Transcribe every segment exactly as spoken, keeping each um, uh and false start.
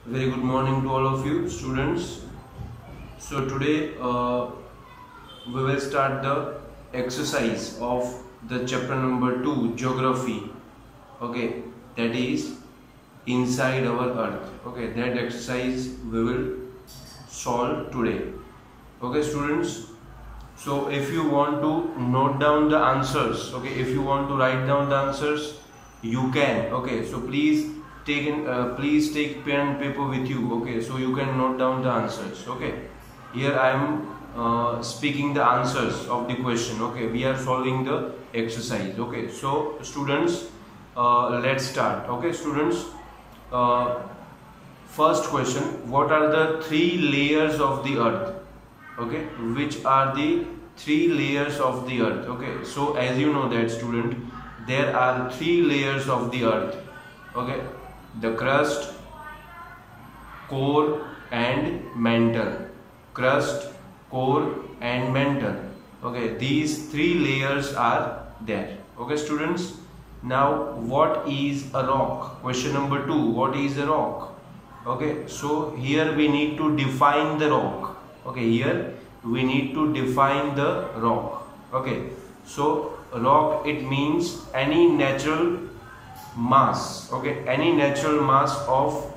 Very good morning to all of you students. So today uh, we will start the exercise of the chapter number two, geography. Okay, that is inside our earth. Okay, that exercise we will solve today. Okay students, so if you want to note down the answers, okay, if you want to write down the answers, you can. Okay, so please take in, uh, please take pen and paper with you. Okay, so you can note down the answers. Okay, here I am uh, speaking the answers of the question. Okay, we are solving the exercise. Okay, so students, uh, let's start. Okay students, uh, first question: what are the three layers of the earth? Okay, which are the three layers of the earth? Okay, so as you know that student, there are three layers of the earth. Okay, the crust, core and mantle. Crust, core and mantle. Okay, these three layers are there. Okay students, now what is a rock? Question number two, what is a rock? Okay, so here we need to define the rock. Okay, here we need to define the rock. Okay, so rock, it means any natural mass. Okay, any natural mass of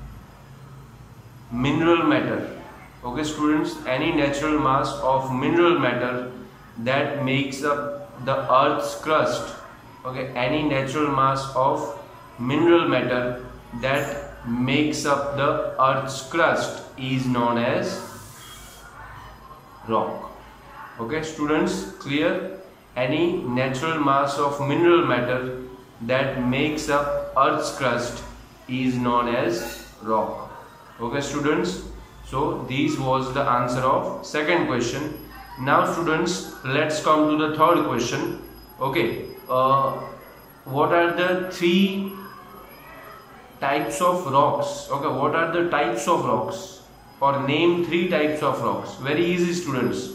mineral matter. Okay students, any natural mass of mineral matter that makes up the earth's crust. Okay, any natural mass of mineral matter that makes up the earth's crust is known as rock. Okay students, clear? Any natural mass of mineral matter that makes up earth's crust is known as rock. Okay students, so this was the answer of second question. Now students, let's come to the third question. Okay, uh, what are the three types of rocks? Okay, what are the types of rocks? Or name three types of rocks. Very easy students.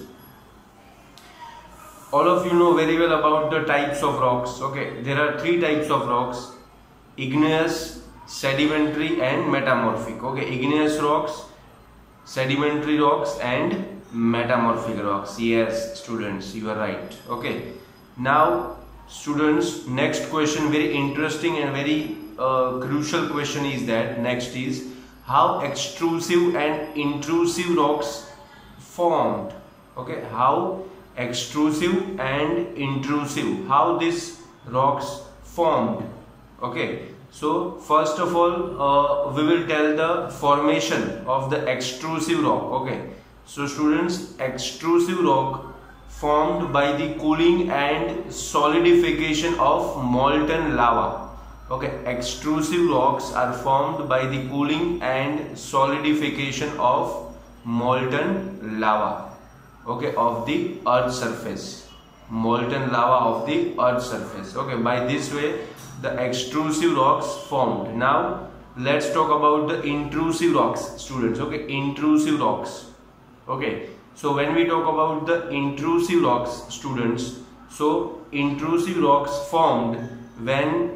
All of you know very well about the types of rocks. Okay, there are three types of rocks: igneous, sedimentary and metamorphic. Okay, igneous rocks, sedimentary rocks and metamorphic rocks. Yes students, you are right. Okay, now students, next question, very interesting and very uh, crucial question is that next is how extrusive and intrusive rocks formed. Okay, how extrusive and intrusive, how these rocks formed. Okay, so first of all uh, we will tell the formation of the extrusive rock. Okay, so students, extrusive rock formed by the cooling and solidification of molten lava. Okay, extrusive rocks are formed by the cooling and solidification of molten lava. Okay, of the earth's surface, molten lava of the earth's surface. Okay, by this way the extrusive rocks formed. Now let's talk about the intrusive rocks students. Okay, intrusive rocks. Okay, so when we talk about the intrusive rocks students, so intrusive rocks formed when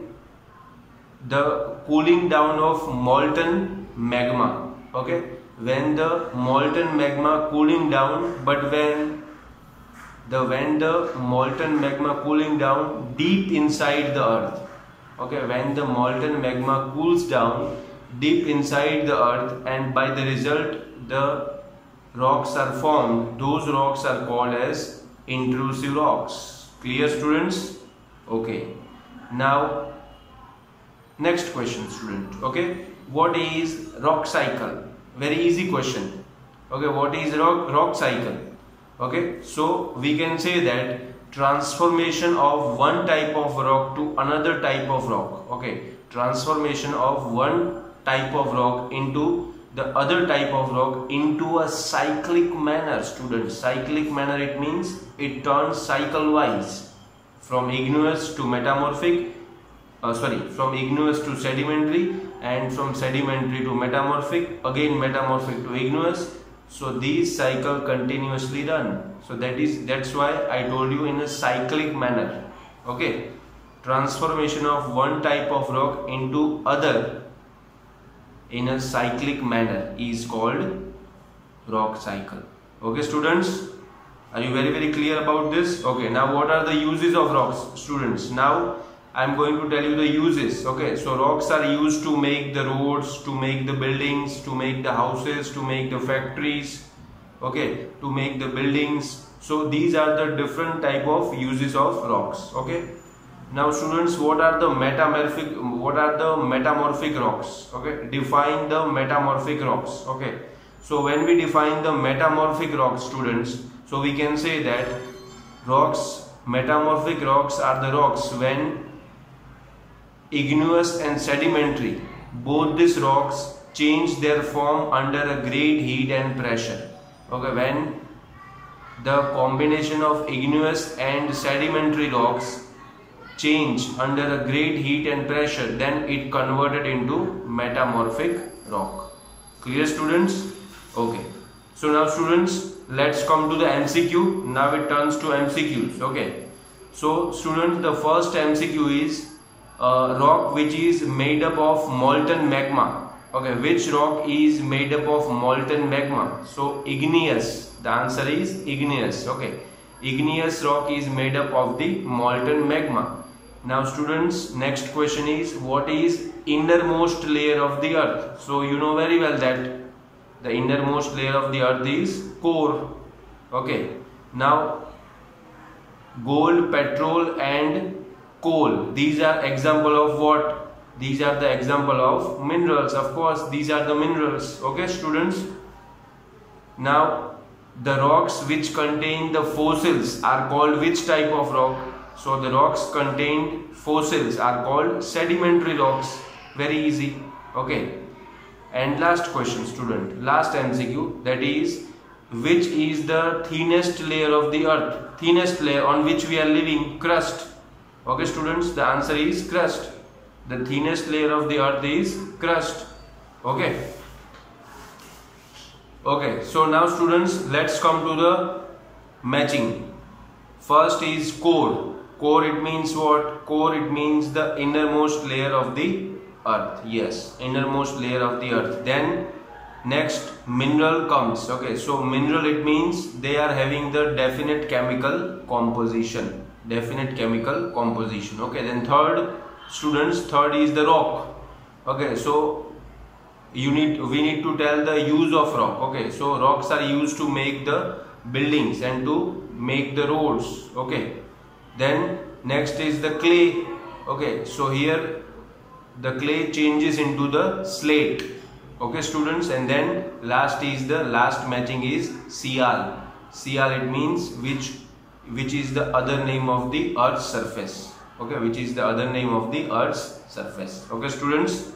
the cooling down of molten magma. Okay, when the molten magma cooling down, but when the when the molten magma cooling down deep inside the earth. Okay, when the molten magma cools down deep inside the earth, and by the result the rocks are formed, those rocks are called as intrusive rocks. Clear students? Okay, now next question student. Okay, what is rock cycle? Very easy question. Okay, what is rock rock cycle? Okay, so we can say that transformation of one type of rock to another type of rock. Okay, transformation of one type of rock into the other type of rock into a cyclic manner students. Cyclic manner, it means it turns cycle wise from igneous to metamorphic. Uh, sorry, from igneous to sedimentary, and from sedimentary to metamorphic, again metamorphic to igneous. So these cycle continuously run. So that is that's why I told you in a cyclic manner. Okay, transformation of one type of rock into other in a cyclic manner is called rock cycle. Okay students, are you very very clear about this? Okay, now what are the uses of rocks students? Now I am going to tell you the uses. Okay, so rocks are used to make the roads, to make the buildings, to make the houses, to make the factories, okay, to make the buildings. So these are the different type of uses of rocks. Okay, now students, what are the metamorphic what are the metamorphic rocks? Okay, define the metamorphic rocks. Okay, so when we define the metamorphic rocks students, so we can say that rocks, metamorphic rocks are the rocks when igneous and sedimentary, both these rocks change their form under a great heat and pressure. Okay, when the combination of igneous and sedimentary rocks change under a great heat and pressure, then it converted into metamorphic rock. Clear students? Okay, so now students, let's come to the M C Q. Now it turns to M C Qs. Okay, so students, the first M C Q is uh, rock which is made up of molten magma. Okay, which rock is made up of molten magma? So igneous. The answer is igneous. Okay, igneous rock is made up of the molten magma. Now students, next question is, what is innermost layer of the earth? So you know very well that the innermost layer of the earth is core. Okay, now gold, petrol and coal, these are example of what? These are the example of minerals. Of course, these are the minerals. Okay students, now the rocks which contain the fossils are called which type of rock? So the rocks contained fossils are called sedimentary rocks. Very easy. Okay, and last question student, last M C Q, that is, which is the thinnest layer of the earth? Thinnest layer on which we are living? Crust. Okay students, the answer is crust. The thinnest layer of the earth is crust. Okay. Okay, so now students, let's come to the matching. First is core. Core, it means what? Core, it means the innermost layer of the earth. Yes, innermost layer of the earth. Then next mineral comes. Okay, so mineral, it means they are having the definite chemical composition. Definite chemical composition. Okay, then third students, third is the rock. Okay, so you need we need to tell the use of rock. Okay, so rocks are used to make the buildings and to make the roads. Okay, then next is the clay. Okay, so here the clay changes into the slate. Okay students, and then last is the last matching is Sial. Sial, it means which which is the other name of the earth's surface. Okay, which is the other name of the earth's surface. Okay students,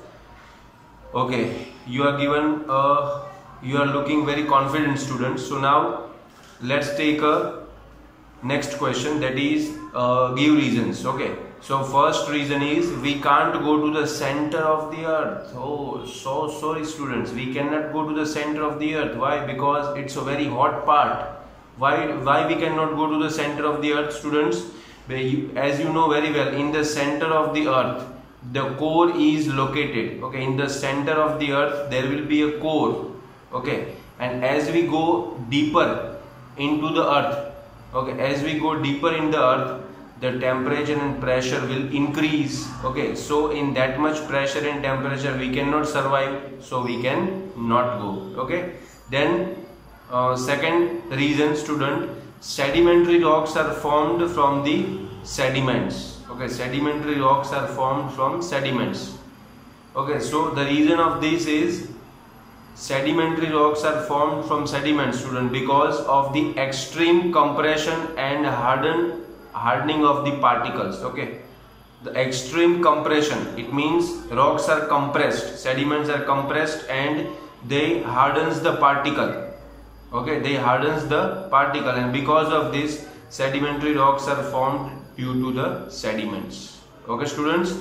okay, you are given uh, you are looking very confident students. So now let's take a next question, that is uh, give reasons. Okay, so first reason is we can't go to the center of the earth. Oh, so sorry students, we cannot go to the center of the earth. Why? Because it's a very hot part. Why, why we cannot go to the center of the earth students? As you know very well, in the center of the earth the core is located. Okay, in the center of the earth there will be a core. Okay, and as we go deeper into the earth, okay, as we go deeper in the earth, the temperature and pressure will increase. Okay, so in that much pressure and temperature we cannot survive, so we can not go. Okay, then uh, second reason student, sedimentary rocks are formed from the sediments. Okay, sedimentary rocks are formed from sediments. Okay, so the reason of this is sedimentary rocks are formed from sediments student because of the extreme compression and harden hardening of the particles. Okay, the extreme compression, it means rocks are compressed, sediments are compressed and they hardens the particle. Okay, they hardens the particle, and because of this sedimentary rocks are formed due to the sediments. Okay students,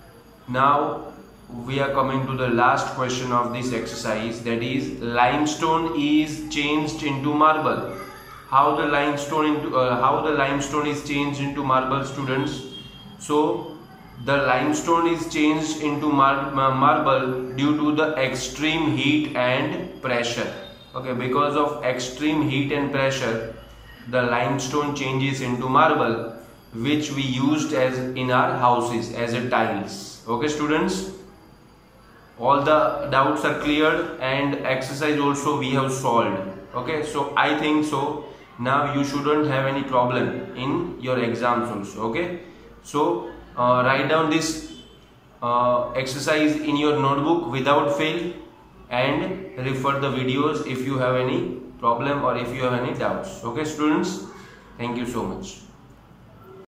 now we are coming to the last question of this exercise, that is limestone is changed into marble. How the limestone into uh, how the limestone is changed into marble students? So the limestone is changed into mar marble due to the extreme heat and pressure. Okay, because of extreme heat and pressure, the limestone changes into marble, which we used as in our houses as a tiles. Okay students, all the doubts are cleared and exercise also we have solved. Okay, so I think so now you shouldn't have any problem in your exams also. Okay, so uh, write down this uh, exercise in your notebook without fail and refer the videos if you have any problem or if you have any doubts. Okay students, thank you so much.